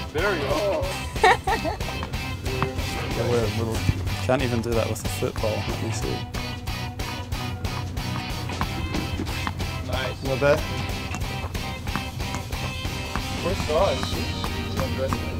There you go. Yeah, we're a little. Can't even do that with a football. Let me see. Nice. Not bad. First saw it.